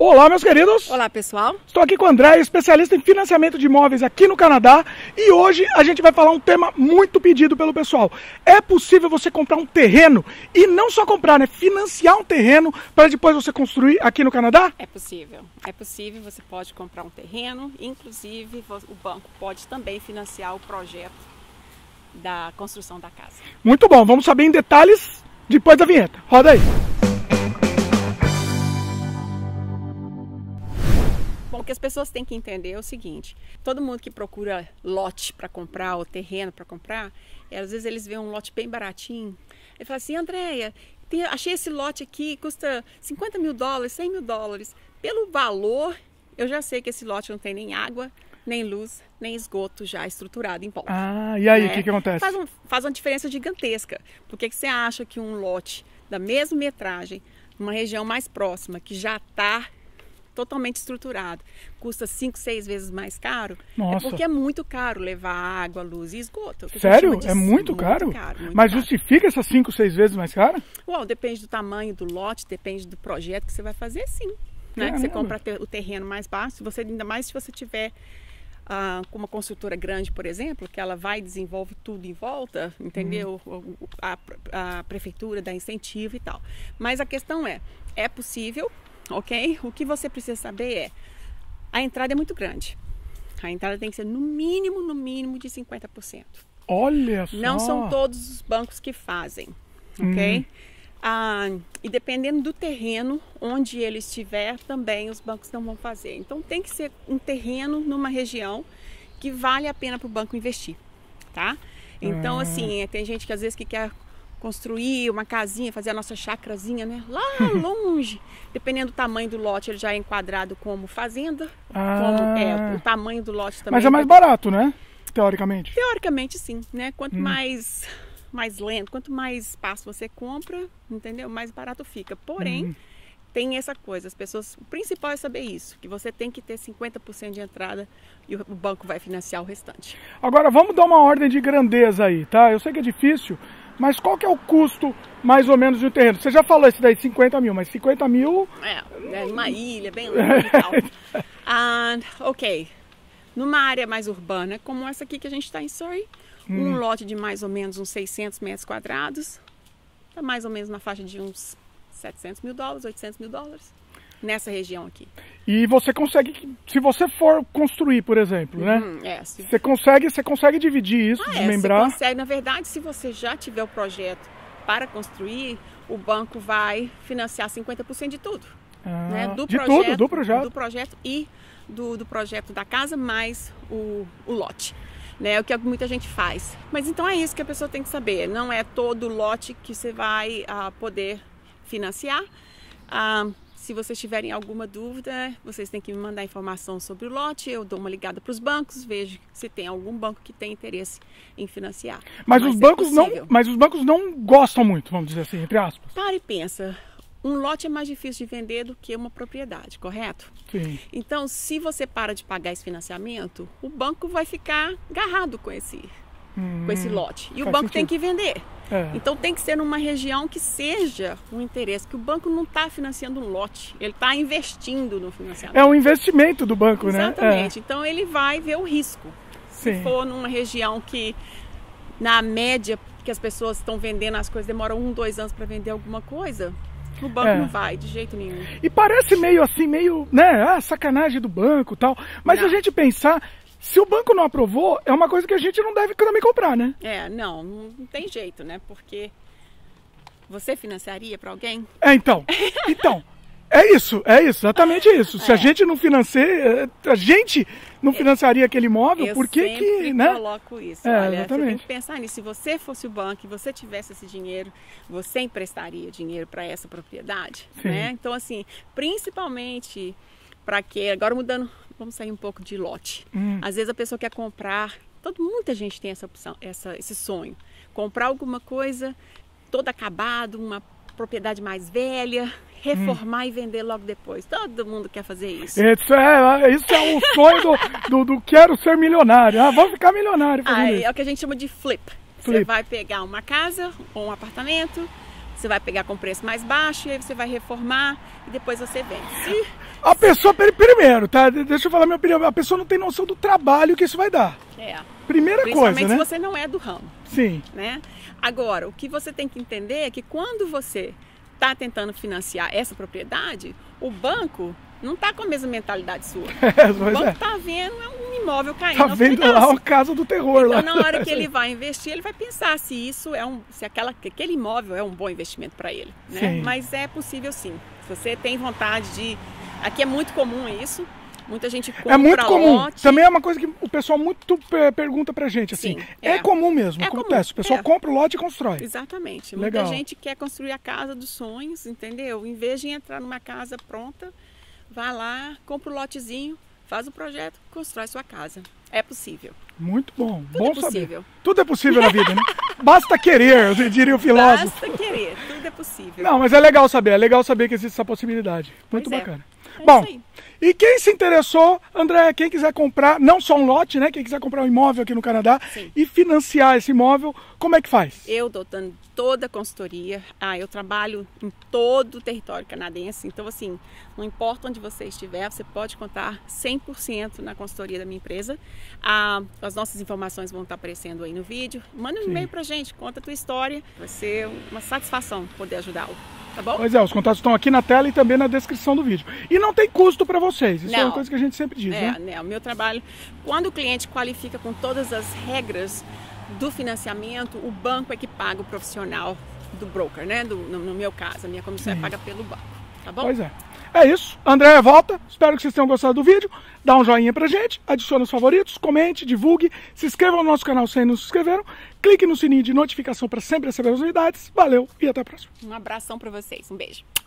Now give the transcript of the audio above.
Olá, meus queridos! Olá, pessoal! Estou aqui com o André, especialista em financiamento de imóveis aqui no Canadá, e hoje a gente vai falar um tema muito pedido pelo pessoal. É possível você comprar um terreno e não só comprar, né? Financiar um terreno para depois você construir aqui no Canadá? É possível. É possível, você pode comprar um terreno, inclusive o banco pode também financiar o projeto da construção da casa. Muito bom, vamos saber em detalhes depois da vinheta. Roda aí! Bom, o que as pessoas têm que entender é o seguinte: todo mundo que procura lote para comprar ou terreno para comprar, às vezes eles veem um lote bem baratinho e falam assim: Andréia, achei esse lote aqui, custa $50 mil, $100 mil. Pelo valor, eu já sei que esse lote não tem nem água, nem luz, nem esgoto já estruturado em volta. Ah, e aí, o que acontece? Faz uma diferença gigantesca. Por que você acha que um lote da mesma metragem, numa região mais próxima, que já está totalmente estruturado, custa 5, 6 vezes mais caro? Nossa. É porque é muito caro levar água, luz e esgoto. Sério? É muito caro? Mas justifica essas 5, 6 vezes mais caro? Uau, depende do tamanho do lote, depende do projeto que você vai fazer, sim. Né? Que você compra o terreno mais baixo, ainda mais se você tiver com uma construtora grande, por exemplo, que ela vai e desenvolve tudo em volta, entendeu? A prefeitura dá incentivo e tal. Mas a questão é possível, ok? O que você precisa saber é, a entrada é muito grande. A entrada tem que ser no mínimo de 50%. Olha só! Não são todos os bancos que fazem, ok? E dependendo do terreno onde ele estiver, também os bancos não vão fazer. Então tem que ser um terreno numa região que vale a pena para o banco investir, tá? Então assim, tem gente que às vezes que quer construir uma casinha, fazer a nossa chacrazinha, né? Lá longe, dependendo do tamanho do lote, ele já é enquadrado como fazenda, o tamanho do lote também. Mas é mais barato, né? Teoricamente. Teoricamente sim, né? Quanto mais lento, quanto mais espaço você compra, entendeu? Mais barato fica. Porém, tem essa coisa, o principal é saber isso, que você tem que ter 50% de entrada e o banco vai financiar o restante. Agora vamos dar uma ordem de grandeza aí, tá? Eu sei que é difícil, mas qual que é o custo mais ou menos de um terreno? Você já falou esse daí, 50 mil, mas 50 mil... É uma ilha bem longe e tal. Ok, numa área mais urbana, como essa aqui que a gente está em Surrey, um lote de mais ou menos uns 600 metros quadrados, está mais ou menos na faixa de uns $700 mil, $800 mil, nessa região aqui. E você consegue, se você for construir, por exemplo, né? Você consegue dividir isso, desmembrar? Você consegue, na verdade, se você já tiver o projeto para construir, o banco vai financiar 50% de tudo. Né? Do projeto e do projeto da casa, mais o lote. Né, o que muita gente faz. Mas então é isso que a pessoa tem que saber. Não é todo lote que você vai poder financiar. Se vocês tiverem alguma dúvida, vocês têm que me mandar informação sobre o lote. Eu dou uma ligada para os bancos, vejo se tem algum banco que tem interesse em financiar. Mas os bancos não gostam muito, vamos dizer assim, entre aspas. Para e pensa. Um lote é mais difícil de vender do que uma propriedade, correto? Sim. Então, se você para de pagar esse financiamento, o banco vai ficar agarrado com esse lote. E o banco tem que vender. Então, tem que ser numa região que seja um interesse, que o banco não está financiando um lote, ele está investindo no financiamento. É um investimento do banco, né? Exatamente. Então, ele vai ver o risco. Se for numa região que, na média, que as pessoas estão vendendo as coisas, demora 1, 2 anos para vender alguma coisa, o banco não vai, de jeito nenhum. E parece meio assim, né, sacanagem do banco e tal. Mas se a gente pensar, se o banco não aprovou, é uma coisa que a gente não deve também comprar, né? Não tem jeito, né? Porque você financiaria para alguém? Então, é exatamente isso. Se a gente não financiaria aquele imóvel, por que que, né? Eu coloco isso. Olha, exatamente. Você tem que pensar nisso. Se você fosse o banco e você tivesse esse dinheiro, você emprestaria dinheiro para essa propriedade, né? Então, assim, principalmente para que, agora mudando, vamos sair um pouco de lote. Às vezes a pessoa quer comprar, muita gente tem essa opção, esse sonho, comprar alguma coisa toda acabada, uma propriedade mais velha, reformar e vender logo depois. Todo mundo quer fazer isso. Isso é o sonho do quero ser milionário. Vou ficar milionário fazendo isso. É o que a gente chama de flip. Você vai pegar uma casa ou um apartamento, você vai pegar com preço mais baixo e aí você vai reformar e depois você vende. A pessoa, primeiro, tá? Deixa eu falar minha opinião. A pessoa não tem noção do trabalho que isso vai dar. Primeira coisa, né? Principalmente se você não é do ramo. Sim. Né? Agora, o que você tem que entender é que quando você está tentando financiar essa propriedade, o banco não está com a mesma mentalidade sua. O banco está vendo um imóvel caindo. Está vendo lá uma casa do terror. Então, lá. na hora que ele vai investir, ele vai pensar se isso se aquele imóvel é um bom investimento para ele. Né? Mas é possível sim. Se você tem vontade de... Aqui é muito comum isso. Muita gente compra muito comum. lote. Também é uma coisa que o pessoal muito pergunta pra gente, assim. Sim, é comum mesmo, acontece. O pessoal compra o lote e constrói. Exatamente. Legal. Muita gente quer construir a casa dos sonhos, entendeu? Em vez de entrar numa casa pronta, vai lá, compra o lotezinho, faz o projeto, constrói sua casa. É possível. Muito bom. Tudo é possível. Saber. Tudo é possível na vida, né? Basta querer, diria o filósofo. Basta querer, tudo é possível. Não, mas é legal saber que existe essa possibilidade. Muito bacana. Bom, e quem se interessou, André, quem quiser comprar, não só um lote, né? Quem quiser comprar um imóvel aqui no Canadá e financiar esse imóvel, como é que faz? Eu dou toda a consultoria, eu trabalho em todo o território canadense, então assim, não importa onde você estiver, você pode contar 100% na consultoria da minha empresa. As nossas informações vão estar aparecendo aí no vídeo. Manda um e-mail pra gente, conta a tua história, vai ser uma satisfação poder ajudá-lo. Tá bom? Pois é, os contatos estão aqui na tela e também na descrição do vídeo. E não tem custo para vocês, isso é uma coisa que a gente sempre diz, né? O meu trabalho, quando o cliente qualifica com todas as regras do financiamento, o banco é que paga o profissional do broker, né? No meu caso, a minha comissão é paga pelo banco, tá bom? Pois é. É isso, André volta, espero que vocês tenham gostado do vídeo, dá um joinha pra gente, adicione os favoritos, comente, divulgue, se inscreva no nosso canal se ainda não se inscreveram, clique no sininho de notificação para sempre receber as novidades, valeu e até a próxima. Um abração para vocês, um beijo.